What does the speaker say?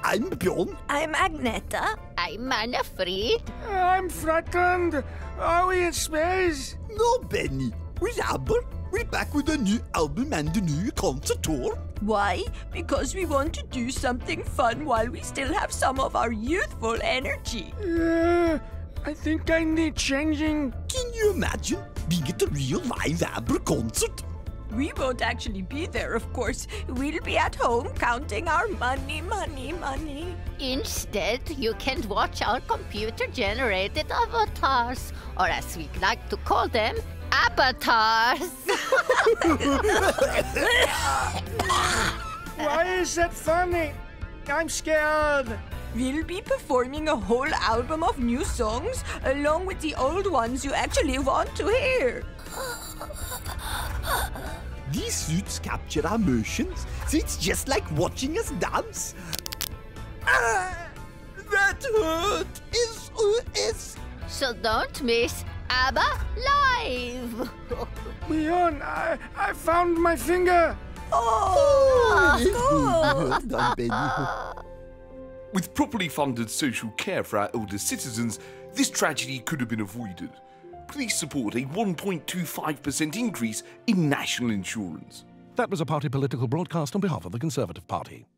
I'm Bjorn. I'm Agneta. I'm Manfred. I'm frightened. Are we in space? No, Benny. We're ABBA. We're back with a new album and a new concert tour. Why? Because we want to do something fun while we still have some of our youthful energy. I think I need changing. Can you imagine being at a real live ABBA concert? We won't actually be there, of course. We'll be at home counting our money. Instead, you can watch our computer-generated avatars, or as we like to call them, ABBAtars. Why is that funny? I'm scared. We'll be performing a whole album of new songs, along with the old ones you actually want to hear. These suits capture our emotions, so it's just like watching us dance. That hurt is. So don't miss ABBA Live. Bjorn, I found my finger. Well done, Benny. With properly funded social care for our elder citizens, this tragedy could have been avoided. Please support a 1.25% increase in national insurance. That was a party political broadcast on behalf of the Conservative Party.